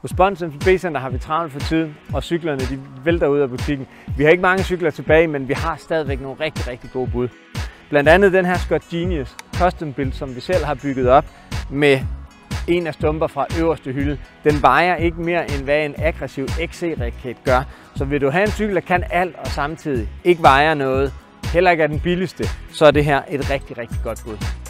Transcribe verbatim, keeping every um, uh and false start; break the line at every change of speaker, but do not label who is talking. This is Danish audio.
Hos Bons M T B Center har vi travlt for tiden, og cyklerne de vælter ud af butikken. Vi har ikke mange cykler tilbage, men vi har stadigvæk nogle rigtig, rigtig gode bud. Blandt andet den her Scott Genius Custom Build, som vi selv har bygget op med en af stumper fra øverste hylde. Den vejer ikke mere end hvad en aggressiv X C-raket gør. Så vil du have en cykel, der kan alt og samtidig ikke vejer noget, heller ikke er den billigste, så er det her et rigtig, rigtig godt bud.